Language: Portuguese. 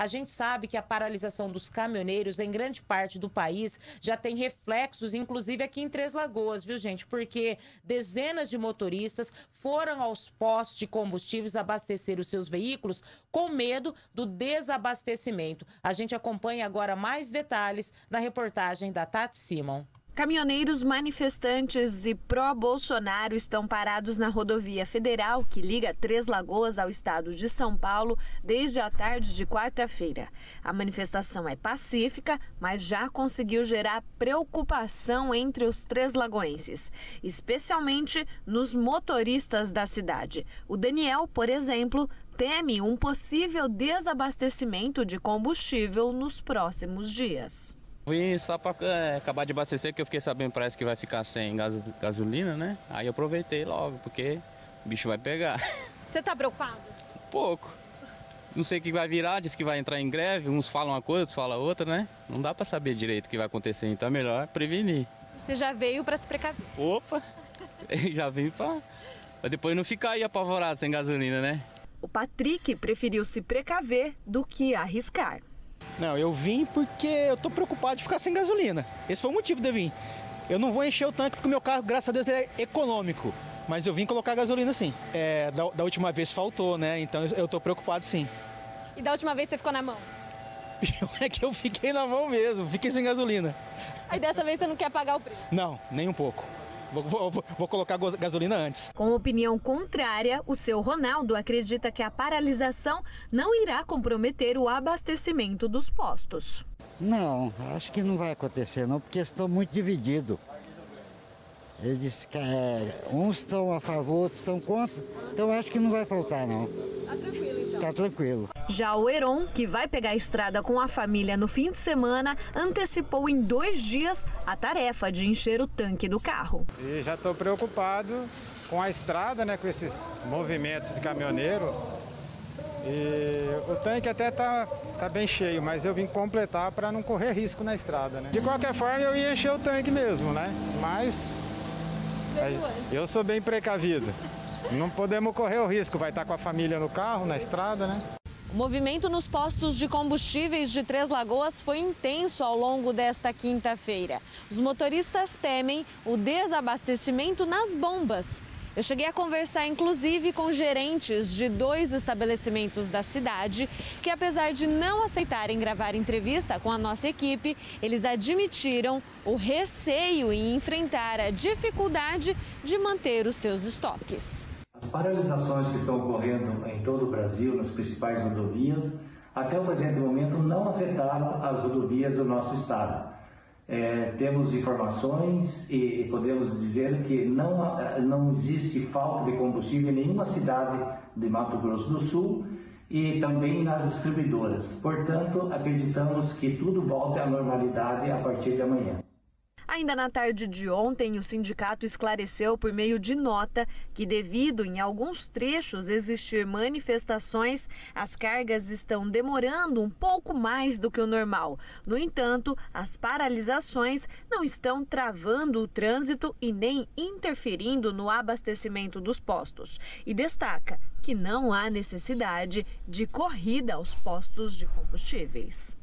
A gente sabe que a paralisação dos caminhoneiros em grande parte do país já tem reflexos, inclusive aqui em Três Lagoas, viu, gente? Porque dezenas de motoristas foram aos postos de combustíveis abastecer os seus veículos com medo do desabastecimento. A gente acompanha agora mais detalhes na reportagem da Tati Simon. Caminhoneiros manifestantes e pró-Bolsonaro estão parados na rodovia federal que liga Três Lagoas ao estado de São Paulo desde a tarde de quarta-feira. A manifestação é pacífica, mas já conseguiu gerar preocupação entre os treslagoenses, especialmente nos motoristas da cidade. O Daniel, por exemplo, teme um possível desabastecimento de combustível nos próximos dias. Vim só para acabar de abastecer, que eu fiquei sabendo, parece que vai ficar sem gasolina, né? Aí eu aproveitei logo, porque o bicho vai pegar. Você está preocupado? Pouco. Não sei o que vai virar, diz que vai entrar em greve, uns falam uma coisa, outros falam outra, né? Não dá para saber direito o que vai acontecer, então é melhor prevenir. Você já veio para se precaver? Opa, já vim para depois não ficar aí apavorado sem gasolina, né? O Patrick preferiu se precaver do que arriscar. Não, eu vim porque eu tô preocupado de ficar sem gasolina. Esse foi o motivo de eu vir. Eu não vou encher o tanque porque o meu carro, graças a Deus, ele é econômico. Mas eu vim colocar gasolina sim. Da última vez faltou, né? Então eu tô preocupado sim. E da última vez você ficou na mão? É que eu fiquei na mão mesmo, fiquei sem gasolina. Aí dessa vez você não quer pagar o preço? Não, nem um pouco. Vou colocar gasolina antes. Com opinião contrária, o seu Ronaldo acredita que a paralisação não irá comprometer o abastecimento dos postos. Não, acho que não vai acontecer não, porque estão muito divididos. Eles, uns estão a favor, outros estão contra, então acho que não vai faltar não. Tá tranquilo então? Tá tranquilo. Já o Heron, que vai pegar a estrada com a família no fim de semana, antecipou em 2 dias a tarefa de encher o tanque do carro. E já estou preocupado com a estrada, né, com esses movimentos de caminhoneiro. E o tanque até tá bem cheio, mas eu vim completar para não correr risco na estrada, né? De qualquer forma, eu ia encher o tanque mesmo, né? Mas eu sou bem precavido. Não podemos correr o risco, vai estar com a família no carro, na estrada, né? O movimento nos postos de combustíveis de Três Lagoas foi intenso ao longo desta quinta-feira. Os motoristas temem o desabastecimento nas bombas. Eu cheguei a conversar, inclusive, com gerentes de 2 estabelecimentos da cidade, que apesar de não aceitarem gravar entrevista com a nossa equipe, eles admitiram o receio em enfrentar a dificuldade de manter os seus estoques. As paralisações que estão ocorrendo em todo o Brasil, nas principais rodovias, até o presente momento não afetaram as rodovias do nosso estado. Temos informações e podemos dizer que não existe falta de combustível em nenhuma cidade de Mato Grosso do Sul e também nas distribuidoras. Portanto, acreditamos que tudo volte à normalidade a partir de amanhã. Ainda na tarde de ontem, o sindicato esclareceu por meio de nota que, devido em alguns trechos existir manifestações, as cargas estão demorando um pouco mais do que o normal. No entanto, as paralisações não estão travando o trânsito e nem interferindo no abastecimento dos postos. E destaca que não há necessidade de corrida aos postos de combustíveis.